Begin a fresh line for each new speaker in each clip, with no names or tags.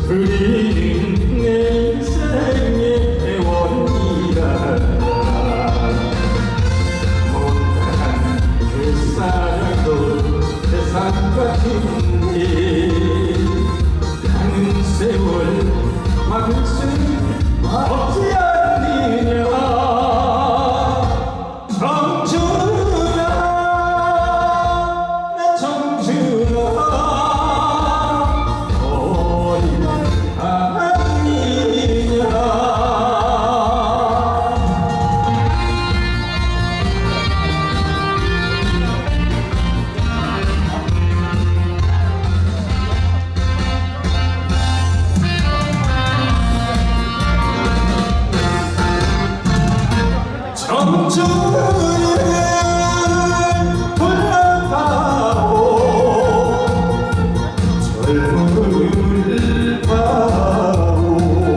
우리는 내 인생의 원이란다. 못한 그 사랑도 세상 같은데 가는 세월 막을 수 없지 않느냐. 청춘아 내 청춘아 청춘을 돌아가오 젊음을 가오.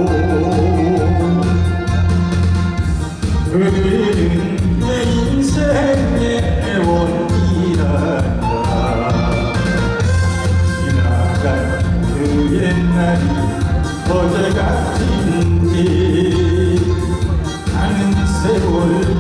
그는 내 인생의 원이란다. 지나간 그 옛날이 어제 같은지 가는 세월